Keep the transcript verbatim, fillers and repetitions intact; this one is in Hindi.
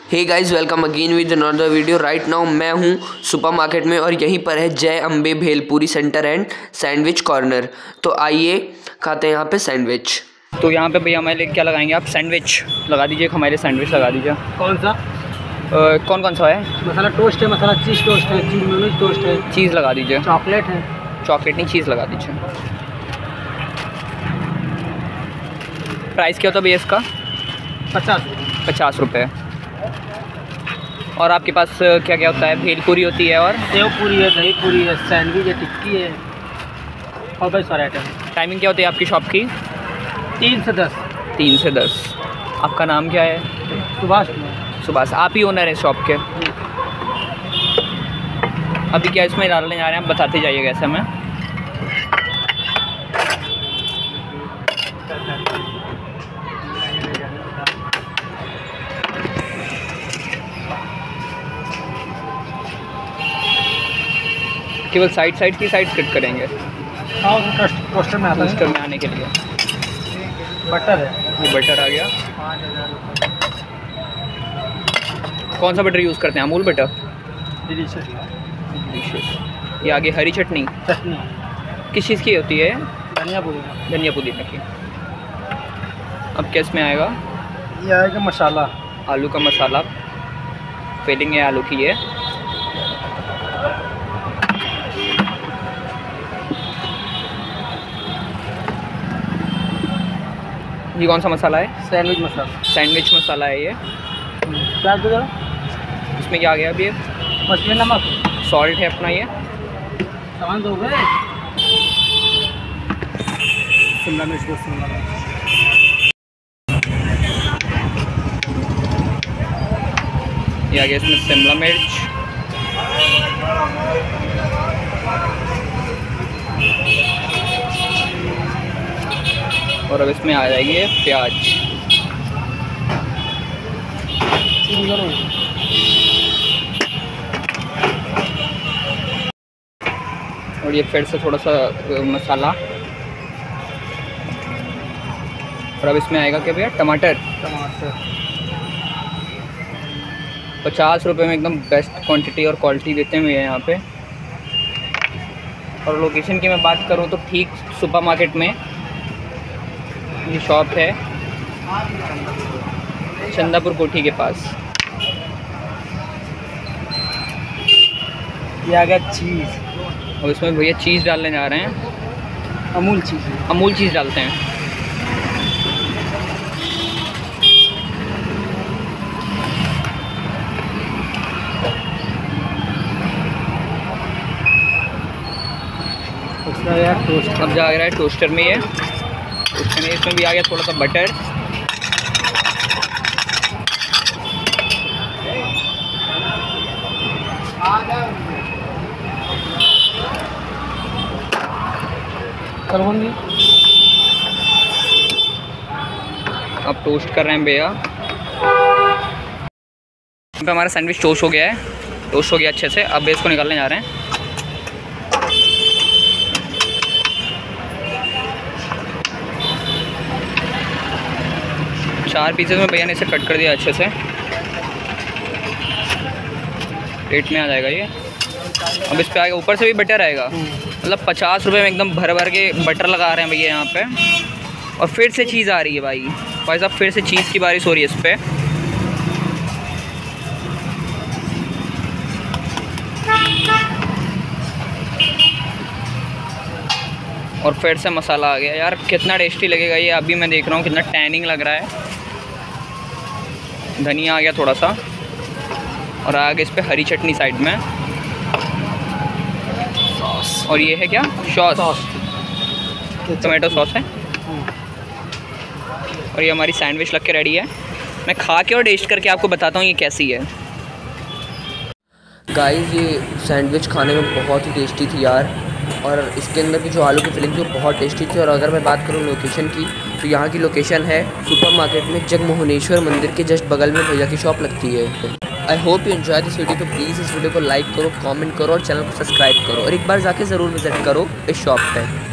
Hey guys, welcome again with another video. Right now मैं हूँ सुपरमार्केट में और यहीं पर है Jai Ambe bhelpuri centre and sandwich corner. तो आइए खाते हैं यहाँ पे सैंडविच। तो यहाँ पे भैया हमारे क्या लगाएंगे आप? सैंडविच लगा दीजिए, हमारे सैंडविच लगा दीजिए। कौन सा? आ, कौन कौन सा है? मसाला टोस्ट है, मसाला चीज़ टोस्ट है, चीज़ मेयोनीज टोस्ट है। चीज़ लगा दीजिए। चॉकलेट है। चॉकलेट नहीं, चीज़ लगा दीजिए। प्राइस क्या होता है भैया इसका? पचास पचास रुपये। और आपके पास क्या क्या होता है? भेलपुरी होती है और सेव पूरी है, दही पूरी है, सैंडविच है, टिक्की है और बहुत सारे आइटम। टाइमिंग क्या होती है आपकी शॉप की? तीन से दस। तीन से दस। आपका नाम क्या है? सुभाष कुमार। सुभाष, आप ही ओनर हैं शॉप के? अभी क्या इसमें डालने जा रहे हैं आप बताते जाइएगा ऐसे में। केवल साइड साइड की साइड कट करेंगे। हाँ, टोस्टर में आता है। टोस्टर में आने के लिए बटर है। ये बटर आ गया। कौन सा बटर यूज़ करते हैं? अमूल बटर। डिलीशियस। डिलीशियस। ये आगे हरी चटनी। चटनी किस चीज़ की होती है? धनिया पुदीना। धनिया पुदीना की। अब क्या इसमें आएगा? ये आएगा मसाला, आलू का मसाला। फिलिंग है आलू की। ये ये कौन सा मसाला है? सैंडविच मसाला। सैंडविच मसाला है ये। क्या दो जरा? इसमें क्या आ गया अभी? मछली नमक, सॉल्ट है अपना। ये सामान दो गए। शिमला मिर्च दो, शिमला मिर्च। ये आ गया इसमें शिमला मिर्च। और अब इसमें आ जाएगी प्याज। और ये फिर से थोड़ा सा मसाला। और अब इसमें आएगा क्या भैया? टमाटर। टमाटर। पचास रुपये में एकदम बेस्ट क्वांटिटी और क्वालिटी देते हैं भैया यहाँ पे। और लोकेशन की मैं बात करूँ तो ठीक सुपरमार्केट में ये शॉप है, चंदापुर कोठी के पास। ये आ गया चीज़। और इसमें भैया चीज़ डालने जा रहे हैं। अमूल चीज़ है। अमूल चीज़ डालते हैं। टोस्ट। अब जा रहा है टोस्टर में। ये टोस्टर में इसमें भी आ गया थोड़ा सा बटर। अब टोस्ट कर रहे हैं भैया। पे हमारा सैंडविच टोस्ट हो गया है। टोस्ट हो गया अच्छे से। अब इसको निकालने जा रहे हैं। चार पीसेस में भैया ने इसे कट कर दिया अच्छे से। प्लेट में आ जाएगा ये। अब इस पे आएगा, ऊपर से भी बटर आएगा। मतलब पचास रुपये में एकदम भर भर के बटर लगा रहे हैं भैया यहाँ पे। और फिर से चीज़ आ रही है भाई भाई साहब, फिर से चीज़ की बारिश हो रही है इस पर। और फिर से मसाला आ गया। यार कितना टेस्टी लगेगा ये। अभी मैं देख रहा हूँ कितना टैनिंग लग रहा है। धनिया आ गया थोड़ा सा। और आगे इस पे हरी चटनी साइड में। सॉस। और ये है क्या? सॉस। सॉस टोमेटो सॉस है। और ये हमारी सैंडविच लग के रेडी है। मैं खा के और टेस्ट करके आपको बताता हूँ ये कैसी है। गाइस, ये सैंडविच खाने में बहुत ही टेस्टी थी यार। और इसके अंदर की जो आलू की फिलिंग थी वो बहुत टेस्टी थी। और अगर मैं बात करूँ लोकेशन की, तो यहाँ की लोकेशन है सुपरमार्केट में जगमोहनेश्वर मंदिर के जस्ट बगल में भैया की शॉप लगती है। I hope you enjoy this video. तो प्लीज़ इस वीडियो को लाइक करो, कमेंट करो और चैनल को सब्सक्राइब करो। और एक बार जाके ज़रूर विजिट करो इस शॉप पे।